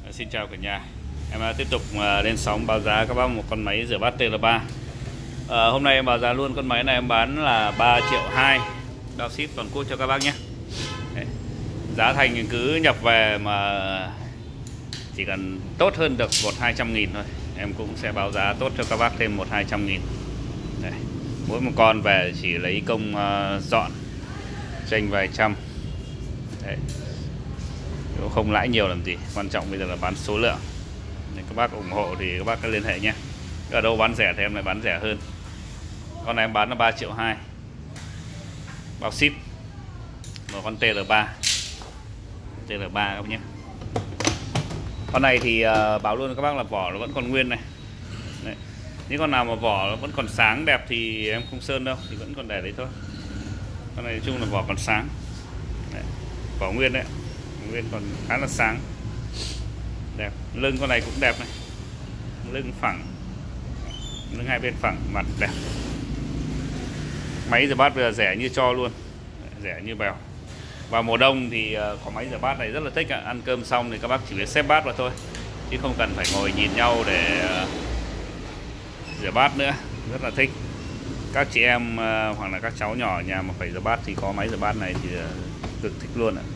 Xin chào cả nhà. Em tiếp tục lên sóng báo giá các bác một con máy rửa bát TL3. Hôm nay em báo giá luôn con máy này, em bán là 3,2 triệu, bao ship toàn quốc cho các bác nhé. Đấy. Giá thành cứ nhập về mà chỉ cần tốt hơn được 100-200 nghìn thôi, em cũng sẽ báo giá tốt cho các bác thêm 100-200 nghìn. Đấy. Mỗi một con về chỉ lấy công dọn chênh vài trăm. Đấy. Không lãi nhiều làm gì, quan trọng bây giờ là bán số lượng. Nếu các bác ủng hộ thì các bác cứ liên hệ nhé. Ở đâu bán rẻ thì em lại bán rẻ hơn. Con này em bán là 3,2 triệu, bao ship. Một con TL3 các bác nhé. Con này thì báo luôn các bác là vỏ nó vẫn còn nguyên này. Đấy. Những con nào mà vỏ nó vẫn còn sáng đẹp thì em không sơn đâu, thì vẫn còn để đấy thôi. Con này nói chung là vỏ còn sáng. Đấy. Vỏ nguyên đấy, nguyên còn khá là sáng, đẹp. Lưng con này cũng đẹp này, lưng phẳng, lưng hai bên phẳng, mặt đẹp. Máy rửa bát bây giờ rẻ như cho luôn, rẻ như bèo. Vào mùa đông thì có máy rửa bát này rất là thích. Ăn cơm xong thì các bác chỉ việc xếp bát vào thôi, chứ không cần phải ngồi nhìn nhau để rửa bát nữa, rất là thích. Các chị em hoặc là các cháu nhỏ ở nhà mà phải rửa bát thì có máy rửa bát này thì cực thích luôn ạ.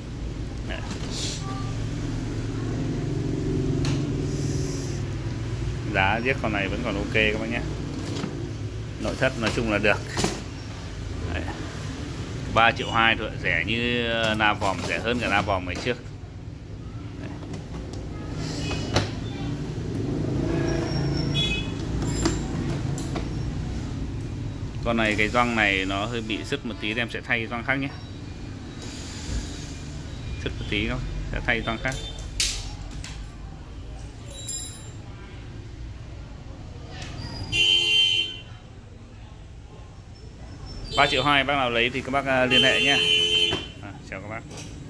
Giá giết con này vẫn còn ok các bác nhé. Nội thất nói chung là được. 3,2 triệu thôi, rẻ như na vòm, rẻ hơn cả na vòm ngày trước. Đấy. Con này cái gioăng này nó hơi bị sứt một tí thì em sẽ thay gioăng khác nhé. Sứt một tí không? Sẽ thay gioăng khác. 3,2 triệu, bác nào lấy thì các bác liên hệ nhé. Chào các bác.